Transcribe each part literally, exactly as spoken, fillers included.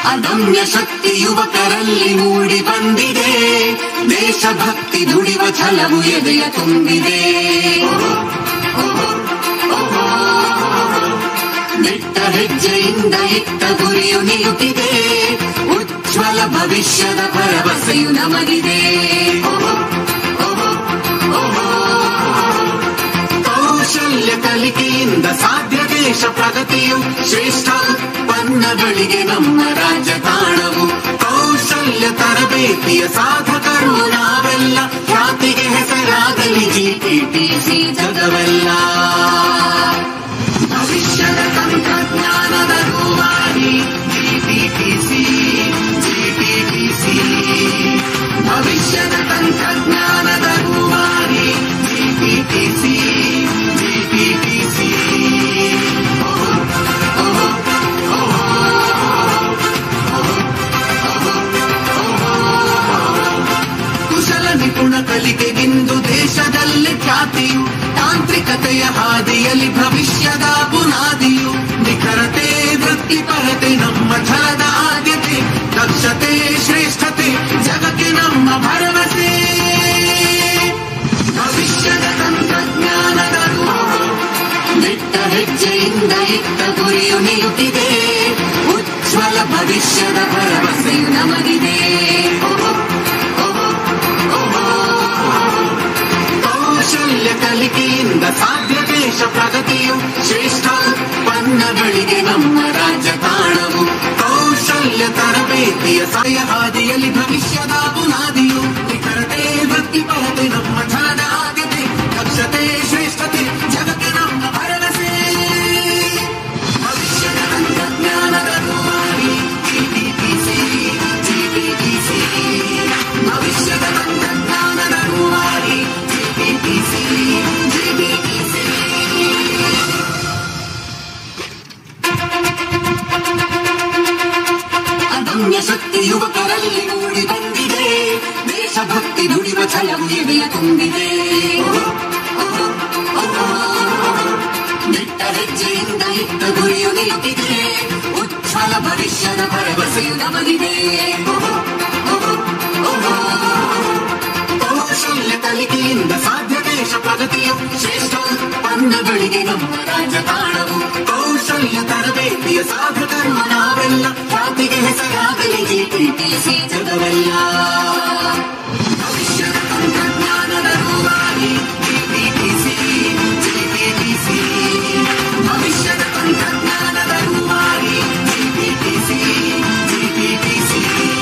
ಅದಮ್ಯ ಶಕ್ತಿ ಯುವಕರಲ್ಲಿ ಮೂಡಿ ಬಂದಿದೆ, ದೇಶಭಕ್ತಿ ದುಡಿವ ಛಲವು ಎದೆಯ ತುಂಬಿದೆ. ನೆಟ್ಟ ಹೆಜ್ಜೆಯಿಂದ ಇಟ್ಟ ಗುರಿಯು ನಿಲುಕಿದೆ, ಉಜ್ವಲ ಭವಿಷ್ಯದ ಭರವಸೆಯು ನಮಗಿದೆ. ಕೌಶಲ್ಯ ಕಲಿಕೆಯಿಂದ ಸಾಧ್ಯ ದೇಶ ಪ್ರಗತಿಯು, ಶ್ರೇಷ್ಠ ಉತ್ಪನ್ನಗಳಿಗೆ ನಮ್ಮ ರಾಜ್ಯ ತಾಣವು. ಕೌಶಲ್ಯ ತರಬೇತಿಯ ಸಾಧಕರು ನಾವೆಲ್ಲ, ಖ್ಯಾತಿಗೆ ಹೆಸರಾಗಲಿ ಜಿಟಿಟಿಸಿ ಜಗವೆಲ್ಲ. ಭವಿಷ್ಯದ ತಂತ್ರಜ್ಞಾನದ ರೂವಾರಿ ಜಿಟಿಟಿಸಿ, ಜಿಟಿಟಿಸಿ. ಭವಿಷ್ಯದ ತಂತ್ರಜ್ಞಾನದ ರೂವಾರಿ ಜಿಟಿಟಿಸಿ, ಜಿಟಿಟಿಸಿ. ಕುಶಲ ನಿಪುಣ ಕಲಿಕೆಗಿಂದು ದೇಶದಲ್ಲಿ ಖ್ಯಾತಿಯು, ತಾಂತ್ರಿಕತೆಯ ಹಾದಿಯಲ್ಲಿ ಭವಿಷ್ಯದ ಬುನಾದಿಯು. ನಿಖರತೆ ವೃತ್ತಿಪರತೆ ನಮ್ಮ ಛಲದ ಆದ್ಯತೆ, ದಕ್ಷತೆ ಶ್ರೇಷ್ಠತೆ ಜಗಕ್ಕೆ ನಮ್ಮ ಭರವಸೆ. ಭವಿಷ್ಯದ ತಂತ್ರಜ್ಞಾನದ ನೆಟ್ಟ ಹೆಜ್ಜೆಯಿಂದ ಇಟ್ಟ ಗುರಿಯು ನಿಲುಕಿದೆ, ಉಜ್ವಲ ಭವಿಷ್ಯದ ಭರವಸೆಯು ನಮಗಿದೆ. ಕೌಶಲ್ಯ ಕಲಿಕೆಯಿಂದ ಸಾಧ್ಯ ದೇಶ ಪ್ರಗತಿಯು, ಶ್ರೇಷ್ಠ ಉತ್ಪನ್ನಗಳಿಗೆ ನಮ್ಮ ರಾಜ್ಯ ತಾಣವು. ಕೌಶಲ್ಯ ತರಬೇತಿಯ ಸಾಯ ಹಾದಿಯಲ್ಲಿ ಭವಿಷ್ಯದ ಬುನಾದಿಯು. ನಿಖರತೆ ವೃತ್ತಿಪರತೆ ನಮ್ಮ ಛಲದ ಆದ್ಯತೆ, ದಕ್ಷತೆ ಶ್ರೇಷ್ಠತೆ ಜಗಕ್ಕೆ ನಮ್ಮ ಭರವಸೆ. ಭವಿಷ್ಯದ ತಂತ್ರಜ್ಞಾನದ ರೂವಾರಿ ಜಿಟಿಟಿಸಿ, ಜಿಟಿಟಿಸಿ. ಭವಿಷ್ಯದ ತಂತ್ರಜ್ಞಾನದ ರೂವಾರಿ ಜಿಟಿಟಿಸಿ, ಜಿಟಿಟಿಸಿ. ಅದಮ್ಯ ಶಕ್ತಿ ಯುವಕರಲ್ಲಿ ಮೂಡಿ ಬಂದಿದೆ, ದೇಶಭಕ್ತಿ ದುಡಿವ ಛಲವು ಎದೆಯ ತುಂಬಿದೆ. ನೆಟ್ಟ ಹೆಜ್ಜೆಯಿಂದ ಇಟ್ಟ ಗುರಿಯು ನಿಲುಕಿದೆ, ಉಜ್ವಲ ಭವಿಷ್ಯದ ಭರವಸೆಯು ನಮಗಿದೆ. ಕೌಶಲ್ಯ ಕಲಿಕೆಯಿಂದ ಸಾಧ್ಯ ದೇಶ ಪ್ರಗತಿಯು, ಶ್ರೇಷ್ಠ ಉತ್ಪನ್ನಗಳಿಗೆ ನಮ್ಮ ರಾಜ್ಯ ತಾಣವು. ಕೌಶಲ್ಯ ತರಬೇತಿಯ ಸಾಧಕರು ನಾವೆಲ್ಲ, ಖ್ಯಾತಿಗೆ ಹೆಸರಾಗಲಿ ಜಿಟಿಟಿಸಿ ಜಗವೆಲ್ಲ. ಭವಿಷ್ಯದ ತಂತ್ರಜ್ಞಾನದ ರೂವಾರಿ ಜಿಟಿಟಿಸಿ, ಜಿಟಿಟಿಸಿ. ಭವಿಷ್ಯದ ತಂತ್ರಜ್ಞಾನದ ರೂವಾರಿ ಜಿಟಿಟಿಸಿ, ಜಿಟಿಟಿಸಿ.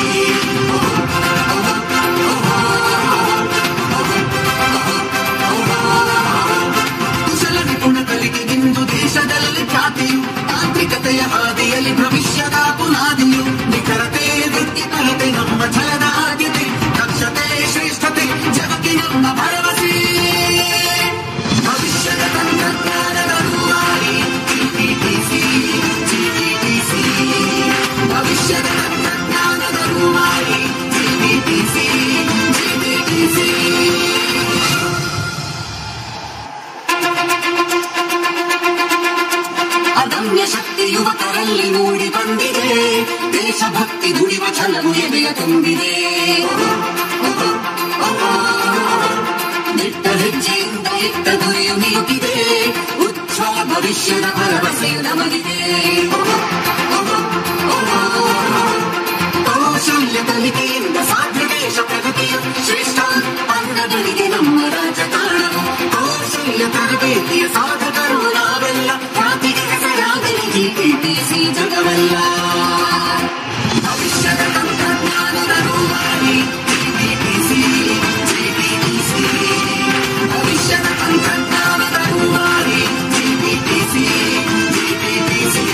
ಕುಶಲ ನಿಪುಣ ಕಲಿಕೆಗಿಂದು ದೇಶದಲ್ಲಿ ಖ್ಯಾತಿಯು, ತಾಂತ್ರಿಕತೆಯ ಹಾದಿಯಲ್ಲಿ ಭವಿಷ್ಯದ ಬುನಾದಿಯು. ನಿಖರತೆ ವೃತ್ತಿಪರತೆ ನಮ್ಮ ಛಲದ ಆದ್ಯತೆ, ದಕ್ಷತೆ ಶ್ರೇಷ್ಠತೆ ಜಗಕ್ಕೆ ನಮ್ಮ ಭರವಸೆ. ಭವಿಷ್ಯದ ತಂತ್ರಜ್ಞಾನದ ರೂವಾರಿ ಜಿಟಿಟಿಸಿ, ಜಿಟಿಟಿಸಿ. ಭವಿಷ್ಯದ ತಂತ್ರಜ್ಞಾನದ ರೂವಾರಿ ಜಿಟಿಟಿಸಿ, ಜಿಟಿಟಿಸಿ. ಅದಮ್ಯ ಶಕ್ತಿ ಯುವಕರಲ್ಲಿ ಮೂಡಿ ಬಂದಿದೆ, ದೇಶಭಕ್ತಿ ದುಡಿವ ಛಲವು ಎದೆಯ ತುಂಬಿದೆ. ನೆಟ್ಟ ಹೆಜ್ಜೆಯಿಂದ ಇಟ್ಟ ಗುರಿಯು ನಿಲುಕಿದೆ, ಉಜ್ವಲ ಭವಿಷ್ಯದ ಭರವಸೆಯು ನಮಗಿದೆ. ಕೌಶಲ್ಯ ಕಲಿಕೆಯಿಂದ ಸಾಧ್ಯ ದೇಶ ಪ್ರಗತಿಯು, ಶ್ರೇಷ್ಠ ಉತ್ಪನ್ನಗಳಿಗೆ ನಮ್ಮ ರಾಜ್ಯ ತಾಣವು. ಕೌಶಲ್ಯ ತರಬೇತಿಯ ಸಾಧಕರು ನಾವೆಲ್ಲ, ಖ್ಯಾತಿಗೆ ಹೆಸರಾಗಲಿ ಜಿಟಿಟಿಸಿ ಜಗವೆಲ್ಲ. ಭವಿಷ್ಯದ ತಂತ್ರಜ್ಞಾನದ ರೂವಾರಿ ಜಿಟಿಟಿಸಿ, ಜಿಟಿಟಿಸಿ. ಭವಿಷ್ಯದ ತಂತ್ರಜ್ಞಾನದ ರೂವಾರಿ ಜಿಟಿಟಿಸಿ, ಜಿಟಿಟಿಸಿ.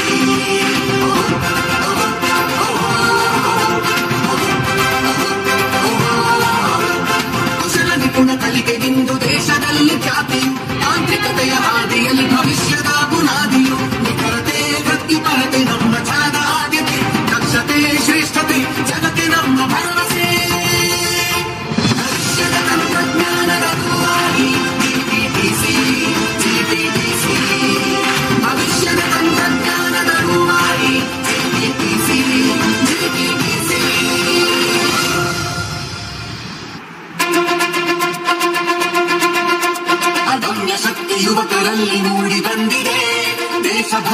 ಕುಶಲ ನಿಪುಣ ಕಲಿಕೆಗಿಂದು ದೇಶದಲ್ಲಿ ಖ್ಯಾತಿಯು, ತಾಂತ್ರಿಕತೆಯ ಹಾದಿಯಲ್ಲಿ ಭವಿಷ್ಯದ ಬುನಾದಿಯು. ನಿಖರತೆ ವೃತ್ತಿಪರತೆ ನಮ್ಮ ಛಲದ ಆದ್ಯತೆ,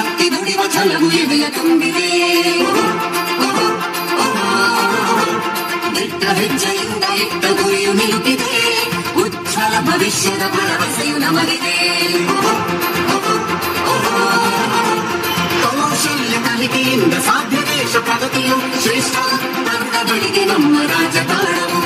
ಭಕ್ತಿ ದುಡಿವ ಛಲವು ಎದೆಯ ತುಂಬಿದೆ ದಿಟ್ಟ ಹೆಜ್ಜೆಯಿಂದ ಇಟ್ಟ ಗುರಿಯು ನಿಲುಕಿದೆ ಉಜ್ವಲ ಭವಿಷ್ಯದ ಭರವಸೆಯು ನಮಗಿದೆ ಕೌಶಲ್ಯ ಕಲಿಕೆಯಿಂದ ಸಾಧ್ಯ ದೇಶ ಪ್ರಗತಿಯು ಶ್ರೇಷ್ಠ ಉತ್ಪನ್ನಗಳಿಗೆ ನಮ್ಮ ರಾಜಕಾರಣವು